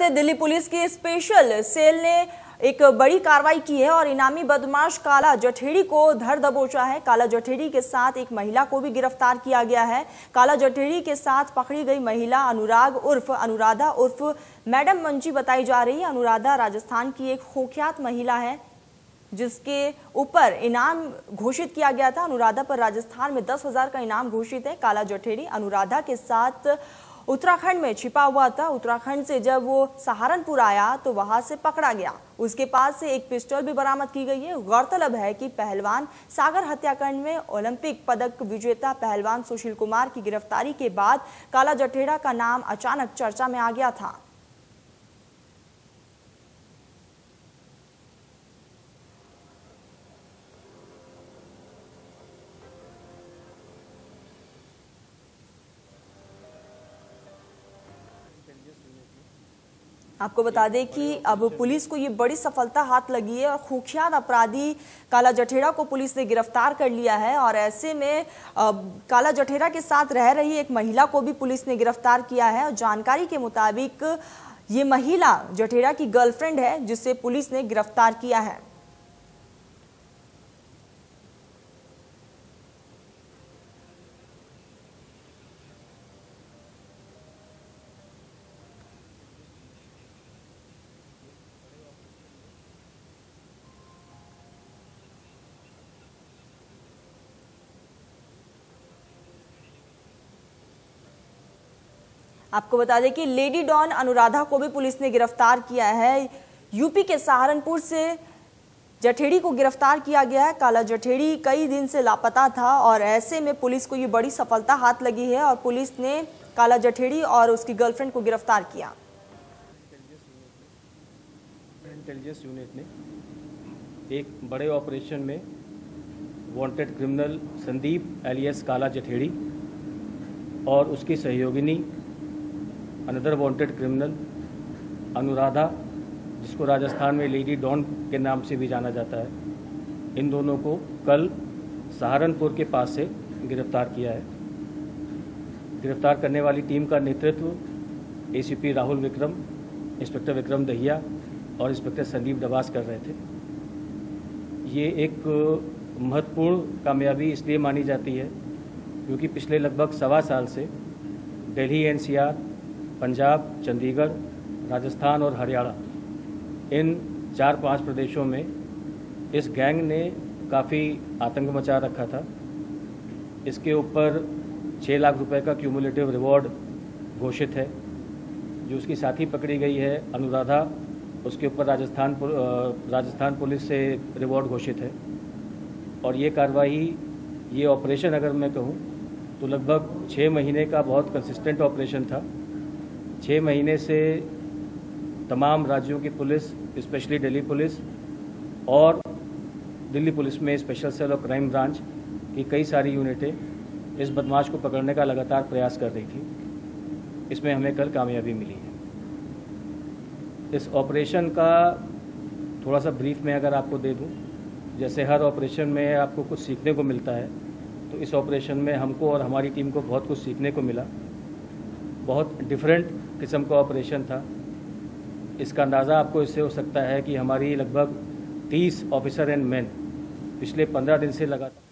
बढ़ते दिल्ली पुलिस की special cell ने एक बड़ी कार्रवाई की है और इनामी बदमाश काला जठेड़ी को धर दबोचा है। काला जठेड़ी के साथ एक महिला को भी गिरफ्तार किया गया है। काला जठेड़ी के साथ पकड़ी गई महिला अनुराधा उर्फ मैडम मंजी बताई जा रही है। अनुराधा राजस्थान की एक कुख्यात महिला है जिसके ऊपर इनाम घोषित किया गया था। अनुराधा पर राजस्थान में 10,000 का इनाम घोषित है। काला जठेड़ी अनुराधा के साथ उत्तराखंड में छिपा हुआ था। उत्तराखंड से जब वो सहारनपुर आया तो वहां से पकड़ा गया। उसके पास से एक पिस्टल भी बरामद की गई है। गौरतलब है कि पहलवान सागर हत्याकांड में ओलंपिक पदक विजेता पहलवान सुशील कुमार की गिरफ्तारी के बाद काला जठेड़ा का नाम अचानक चर्चा में आ गया था। आपको बता दें कि अब पुलिस को ये बड़ी सफलता हाथ लगी है और कुख्यात अपराधी काला जठेड़ा को पुलिस ने गिरफ्तार कर लिया है। और ऐसे में काला जठेड़ा के साथ रह रही एक महिला को भी पुलिस ने गिरफ्तार किया है। और जानकारी के मुताबिक ये महिला जठेड़ा की गर्लफ्रेंड है जिसे पुलिस ने गिरफ्तार किया है। आपको बता दें कि लेडी डॉन अनुराधा को भी पुलिस ने गिरफ्तार किया है। यूपी के सहारनपुर से जठेड़ी को गिरफ्तार किया गया है। काला जठेड़ी कई दिन से लापता था और ऐसे में पुलिस को ये बड़ी सफलता हाथ लगी है और पुलिस ने काला जठेड़ी और उसकी गर्लफ्रेंड को गिरफ्तार किया। इंटेलिजेंस यूनिट ने एक बड़े ऑपरेशन में वांटेड क्रिमिनल संदीप एलियस काला जठेड़ी और उसकी सहयोगिनी अनदर वांटेड क्रिमिनल अनुराधा, जिसको राजस्थान में लेडी डॉन के नाम से भी जाना जाता है, इन दोनों को कल सहारनपुर के पास से गिरफ्तार किया है। गिरफ्तार करने वाली टीम का नेतृत्व एसीपी राहुल विक्रम, इंस्पेक्टर विक्रम दहिया और इंस्पेक्टर संदीप डबास कर रहे थे। ये एक महत्वपूर्ण कामयाबी इसलिए मानी जाती है क्योंकि पिछले लगभग 1.25 साल से दिल्ली एनसीआर, पंजाब, चंडीगढ़, राजस्थान और हरियाणा, इन 4-5 प्रदेशों में इस गैंग ने काफ़ी आतंक मचा रखा था। इसके ऊपर 6 लाख रुपए का क्यूमुलेटिव रिवॉर्ड घोषित है। जो उसकी साथी पकड़ी गई है अनुराधा, उसके ऊपर राजस्थान पुलिस से रिवॉर्ड घोषित है। और ये कार्रवाई, ये ऑपरेशन अगर मैं कहूँ तो लगभग 6 महीने का बहुत कंसिस्टेंट ऑपरेशन था। 6 महीने से तमाम राज्यों की पुलिस, स्पेशली दिल्ली पुलिस और दिल्ली पुलिस में स्पेशल सेल और क्राइम ब्रांच की कई सारी यूनिटें इस बदमाश को पकड़ने का लगातार प्रयास कर रही थी। इसमें हमें कल कामयाबी मिली है। इस ऑपरेशन का थोड़ा सा ब्रीफ में अगर आपको दे दूं, जैसे हर ऑपरेशन में आपको कुछ सीखने को मिलता है, तो इस ऑपरेशन में हमको और हमारी टीम को बहुत कुछ सीखने को मिला। बहुत डिफरेंट किस्म का ऑपरेशन था। इसका अंदाज़ा आपको इससे हो सकता है कि हमारी लगभग 30 ऑफिसर एंड मैन पिछले 15 दिन से लगातार